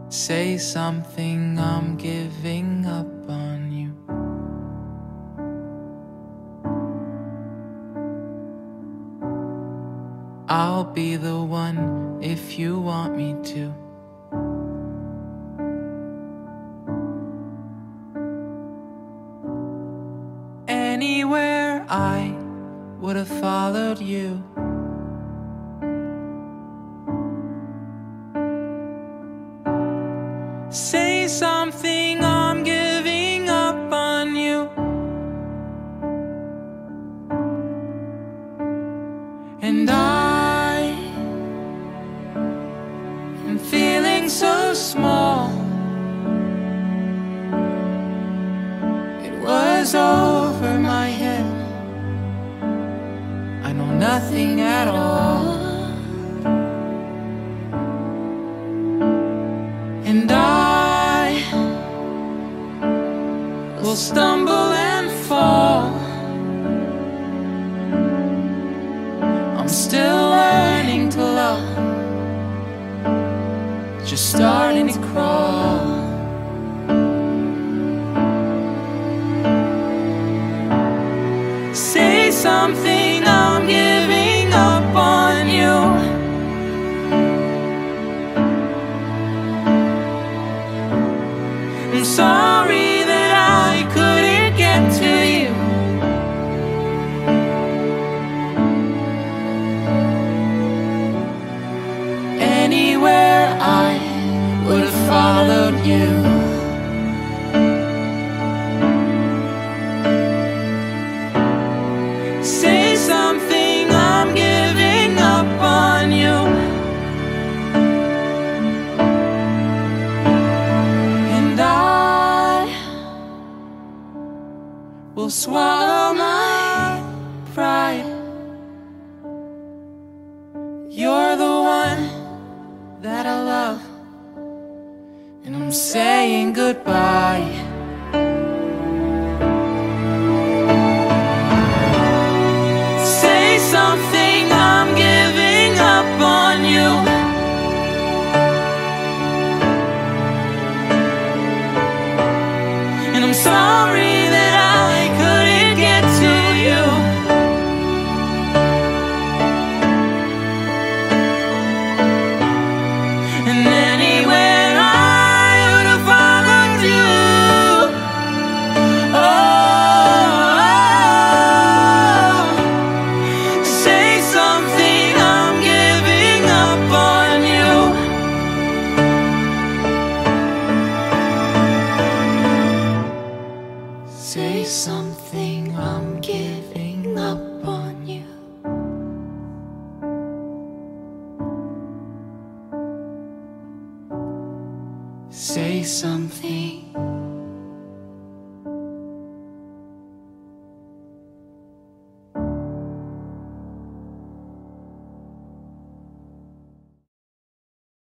Say something, I'm giving up on you. I'll be the one if you want me to. Anywhere I would have followed you. Say something, I'm giving up on you. And I am feeling so small. It was over my head. I know nothing at all. And I will stumble and fall. I'm still learning to love, just starting to crawl. Say something, I'm giving up on you. I'm sorry that I couldn't get to you. Anywhere I would have followed you. Say something, I'm giving up on you. And I will swallow my pride. You're the one that I love, and I'm saying goodbye. Say something, I'm giving up on you. And I'm sorry that I couldn't get to you. And anywhere I would have followed you. Oh, say something, I'm giving up on you. Say something, I'm giving up